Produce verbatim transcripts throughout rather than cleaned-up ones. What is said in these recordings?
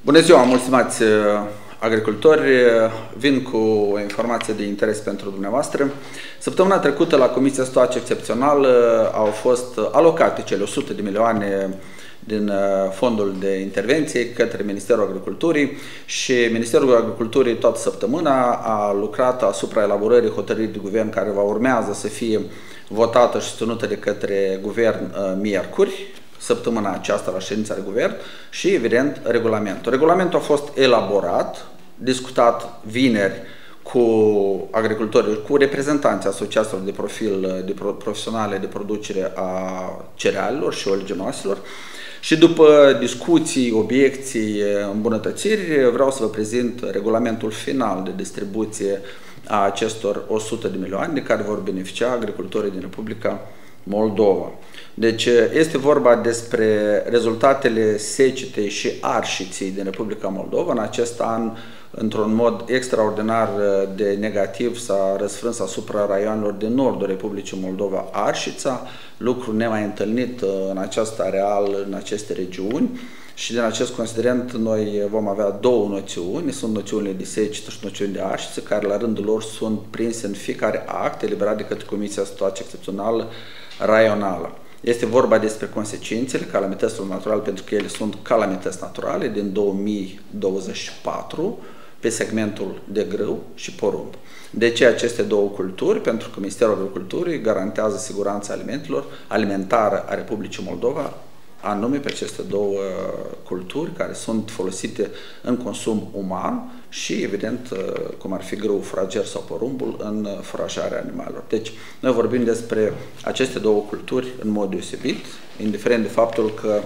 Bună ziua, mulți stimați agricultori! Vin cu o informație de interes pentru dumneavoastră. Săptămâna trecută, la Comisia Situație Excepțională, au fost alocate cele o sută de milioane din fondul de intervenție către Ministerul Agriculturii și Ministerul Agriculturii toată săptămâna a lucrat asupra elaborării hotărârii de guvern care va urmează să fie votată și susținută de către guvern miercuri, săptămâna aceasta la ședința de guvern și, evident, regulamentul. Regulamentul a fost elaborat, discutat vineri cu agricultorii, cu reprezentanții asociațiilor de profil de profesionale de producere a cerealelor și oleginoaselor. Și după discuții, obiecții, îmbunătățiri, vreau să vă prezint regulamentul final de distribuție a acestor o sută de milioane de care vor beneficia agricultorii din Republica Moldova. Deci este vorba despre rezultatele secetei și arșiții din Republica Moldova. În acest an, într-un mod extraordinar de negativ, s-a răsfrâns asupra raioanelor din nordul Republicii Moldova arșița, lucru nemai întâlnit în acest areal, în aceste regiuni. Și din acest considerent noi vom avea două noțiuni, sunt noțiunile de secetă și noțiuni de arșiță, care la rândul lor sunt prinse în fiecare act eliberat de către Comisia Situație Excepțională raională. Este vorba despre consecințele calamităților naturale, pentru că ele sunt calamități naturale din două mii douăzeci și patru pe segmentul de grâu și porumb. De ce aceste două culturi? Pentru că Ministerul Agriculturii garantează siguranța alimentelor alimentară a Republicii Moldova, anume pe aceste două culturi care sunt folosite în consum uman și, evident, cum ar fi grâu furager sau porumbul, în furajarea animalelor. Deci, noi vorbim despre aceste două culturi în mod deosebit, indiferent de faptul că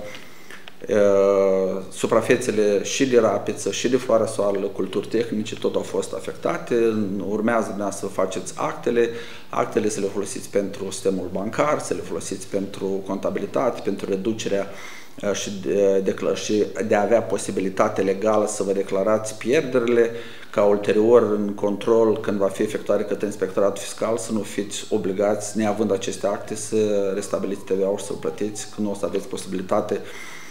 uh, suprafețele și de rapiță și de floarea soarelă, culturi tehnice, tot au fost afectate. Urmează dumneavoastră să faceți actele, actele să le folosiți pentru sistemul bancar, să le folosiți pentru contabilitate, pentru reducerea și de, și de a avea posibilitate legală să vă declarați pierderile, ca ulterior în control, când va fi efectuare către inspectoratul fiscal, să nu fiți obligați, neavând aceste acte, să restabiliți T V A-ul și să-l plătiți, când nu o să aveți posibilitate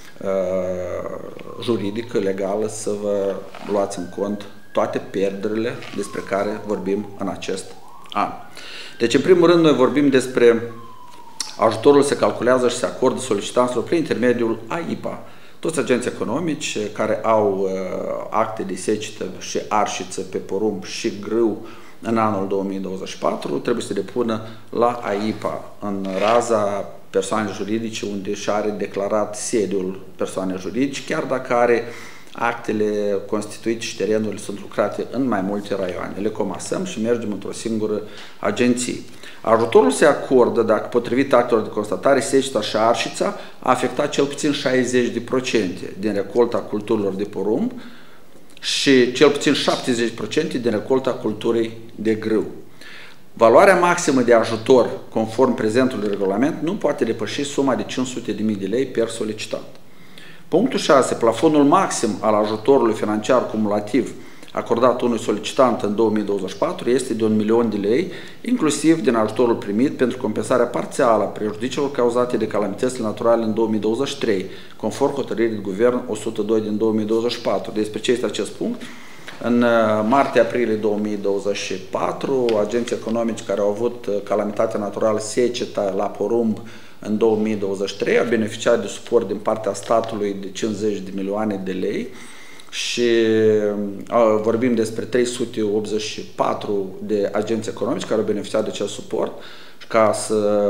uh, juridică, legală, să vă luați în cont toate pierderile despre care vorbim în acest an. Deci, în primul rând, noi vorbim despre ajutorul se calculează și se acordă solicitanților prin intermediul A I P A. Toți agenții economici care au uh, acte de secetă și arșiță pe porumb și grâu în anul două mii douăzeci și patru trebuie să depună la A I P A în raza persoanei juridice unde și are declarat sediul persoanei juridice, chiar dacă are actele constituite și terenurile sunt lucrate în mai multe raioane. Le comasăm și mergem într-o singură agenție. Ajutorul se acordă dacă, potrivit actelor de constatare, seceta și arșița a afectat cel puțin șaizeci la sută din recolta culturilor de porumb și cel puțin șaptezeci la sută din recolta culturii de grâu. Valoarea maximă de ajutor, conform prezentului regulament, nu poate depăși suma de cinci sute de mii de lei per solicitant. Punctul șase. Plafonul maxim al ajutorului financiar cumulativ acordat unui solicitant în două mii douăzeci și patru este de un milion de lei, inclusiv din ajutorul primit pentru compensarea parțială a prejudiciilor cauzate de calamitățile naturale în două mii douăzeci și trei, conform hotărârii de guvern o sută doi din două mii douăzeci și patru. Despre ce este acest punct? În martie-aprilie două mii douăzeci și patru, agenții economici care au avut calamitatea naturală seceta la porumb în două mii douăzeci și trei au beneficiat de suport din partea statului de cincizeci de milioane de lei și uh, vorbim despre trei sute optzeci și patru de agenții economici care au beneficiat de acest suport ca să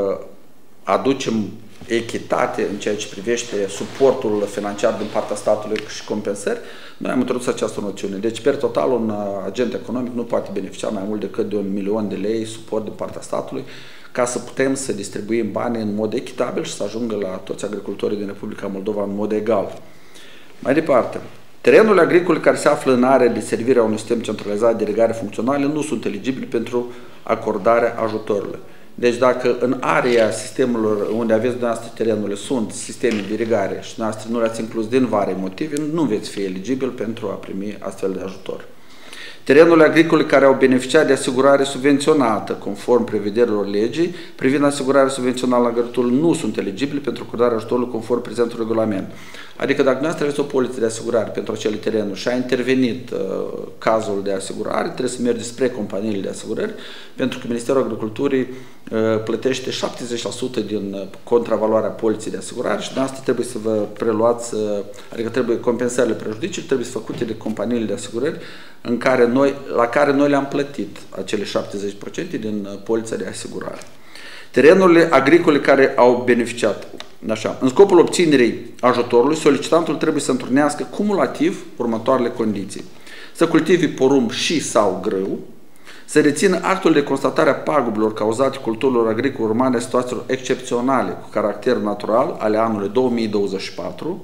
aducem echitate în ceea ce privește suportul financiar din partea statului și compensări. Noi am introdus această noțiune. Deci, per total, un agent economic nu poate beneficia mai mult decât de un milion de lei suport din partea statului ca să putem să distribuim banii în mod echitabil și să ajungă la toți agricultorii din Republica Moldova în mod egal. Mai departe, terenurile agricole care se află în area de servire a unui sistem centralizat de irigare funcționale nu sunt eligibile pentru acordarea ajutorului. Deci dacă în area sistemelor unde aveți dumneavoastră terenurile sunt sisteme de irigare și dumneavoastră nu le-ați inclus din vari motive, nu veți fi eligibil pentru a primi astfel de ajutor. Terenurile agricole care au beneficiat de asigurare subvenționată, conform prevederilor legii, privind asigurarea subvențională la agricultură, nu sunt eligibile pentru acordarea ajutorului conform prezentului regulament. Adică dacă dumneavoastră aveți o poliță de asigurare pentru acele terenuri și a intervenit uh, cazul de asigurare, trebuie să mergeți spre companiile de asigurări, pentru că Ministerul Agriculturii uh, plătește șaptezeci la sută din uh, contravaloarea poliței de asigurare și dumneavoastră trebuie să vă preluați, uh, adică trebuie compensările prejudicii, trebuie să făcute de companiile de asigurări în care noi, la care noi le-am plătit acele șaptezeci la sută din uh, polița de asigurare. Terenurile agricole care au beneficiat. Așa. În scopul obținerii ajutorului, solicitantul trebuie să întrunească cumulativ următoarele condiții. Să cultive porumb și sau grâu, să rețină actul de constatare a pagubilor cauzate culturilor agricole urmare a situațiilor excepționale cu caracter natural ale anului două mii douăzeci și patru.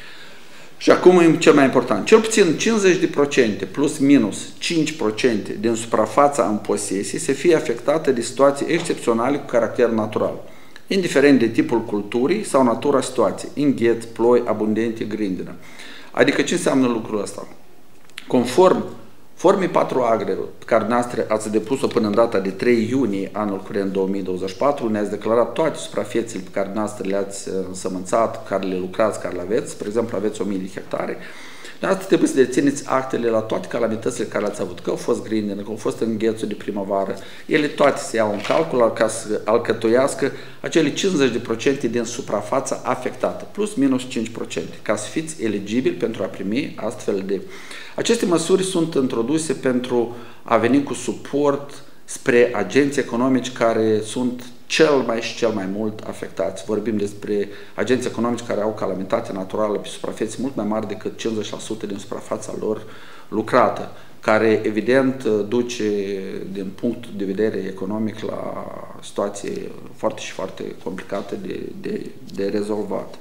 Și acum cel mai important, cel puțin cincizeci la sută plus minus cinci la sută din suprafața în posesie să fie afectată de situații excepționale cu caracter natural, indiferent de tipul culturii sau natura situației, îngheț, ploi, abundente, grindină. Adică ce înseamnă lucrul ăsta? Conform formii patru agre pe care noastră ați depus-o până în data de trei iunie anul curent două mii douăzeci și patru, ne-ați declarat toate suprafețele pe care noastră le-ați însămânțat, care le lucrați, care le aveți, spre exemplu aveți o mie de hectare, noastră trebuie să dețineți actele la toate calamitățile care le-ați avut, că au fost grindină, că au fost înghețul de primăvară, ele toate se iau în calcul ca să alcătuiască acele cincizeci la sută din suprafața afectată, plus minus cinci la sută, ca să fiți eligibili pentru a primi astfel de... Aceste măsuri sunt introduse pentru a veni cu suport spre agenții economici care sunt cel mai și cel mai mult afectați. Vorbim despre agenții economici care au calamitate naturală pe suprafețe mult mai mari decât cincizeci la sută din suprafața lor lucrată, care evident duce din punct de vedere economic la situații foarte și foarte complicate de, de, de rezolvat.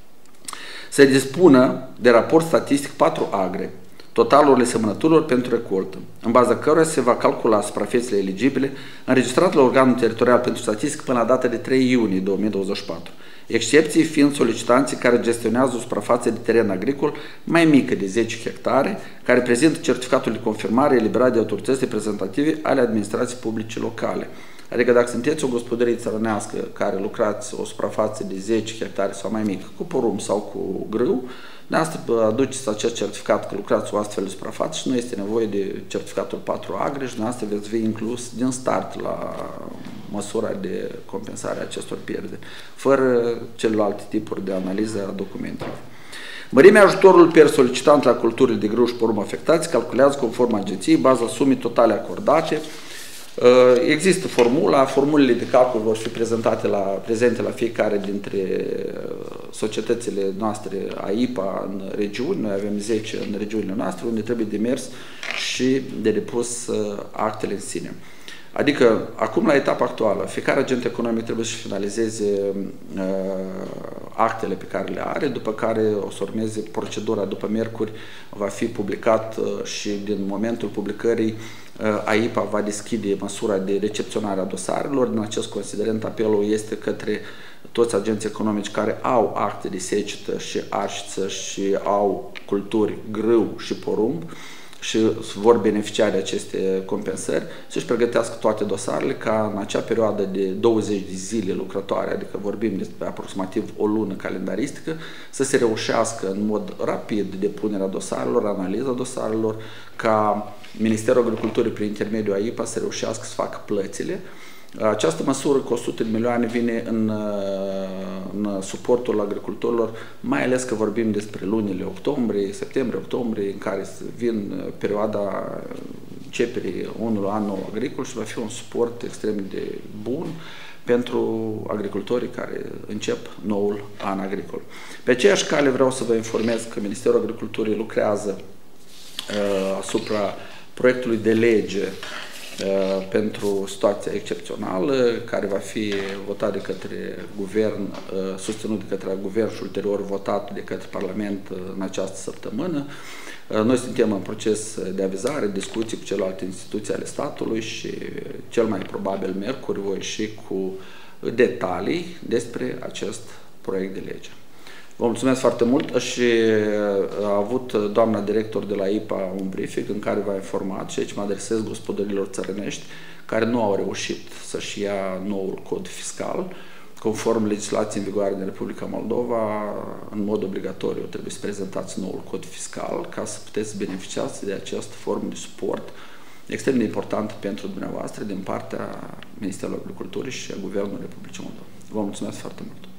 Se dispună de raport statistic patru agre, totalurile semănăturilor pentru recoltă, în baza căruia se va calcula suprafețele eligibile înregistrate la organul teritorial pentru statistică până la data de trei iunie două mii douăzeci și patru, excepții fiind solicitanții care gestionează o suprafață de teren agricol mai mică de zece hectare, care prezintă certificatul de confirmare eliberat de autorități reprezentative ale administrației publice locale. Adică dacă sunteți o gospodărie țărănească care lucrați o suprafață de zece hectare sau mai mică, cu porumb sau cu grâu, dumneavoastră aduceți acest certificat că lucrați o astfel de suprafață și nu este nevoie de certificatul patru agre și dumneavoastră veți fi inclus din start la măsura de compensare a acestor pierderi, fără celelalte tipuri de analiză a documentelor. Mărimea ajutorului per solicitant la culturile de grâu și porumb afectați calculează conform agenției baza sumei totale acordate. Există formula, formulele de calcul vor fi prezentate la, prezente la fiecare dintre societățile noastre A I P A în regiuni. Noi avem zece în regiunile noastre unde trebuie de mers și de depus actele în sine. Adică, acum la etapa actuală, fiecare agent economic trebuie să finalizeze uh, actele pe care le are, după care o să urmeze procedura după miercuri, va fi publicat uh, și din momentul publicării uh, A I P A va deschide măsura de recepționare a dosarelor. Din acest considerent, apelul este către toți agenții economici care au acte de secetă și arșiță și au culturi grâu și porumb, și vor beneficia de aceste compensări, să-și pregătească toate dosarele ca în acea perioadă de douăzeci de zile lucrătoare, adică vorbim despre aproximativ o lună calendaristică, să se reușească în mod rapid depunerea dosarelor, analiza dosarelor, ca Ministerul Agriculturii prin intermediul A I P A să reușească să facă plățile. Această măsură cu o sută de milioane vine în, în suportul agricultorilor, mai ales că vorbim despre lunile octombrie, septembrie, octombrie, în care vin perioada începerii unui an nou agricol și va fi un suport extrem de bun pentru agricultorii care încep noul an agricol. Pe aceeași cale vreau să vă informez că Ministerul Agriculturii lucrează uh, asupra proiectului de lege pentru situația excepțională, care va fi votat de către guvern, susținut de către guvern și ulterior votat de către Parlament în această săptămână. Noi suntem în proces de avizare, discuții cu celelalte instituții ale statului și cel mai probabil miercuri voi ieși cu detalii despre acest proiect de lege. Vă mulțumesc foarte mult și a avut doamna director de la I P A un briefing în care v-a informat și aici mă adresez gospodărilor țărănești care nu au reușit să-și ia noul cod fiscal. Conform legislației în vigoare din Republica Moldova, în mod obligatoriu trebuie să prezentați noul cod fiscal ca să puteți beneficiați de această formă de suport extrem de importantă pentru dumneavoastră din partea Ministerului Agriculturii și a Guvernului Republicii Moldova. Vă mulțumesc foarte mult!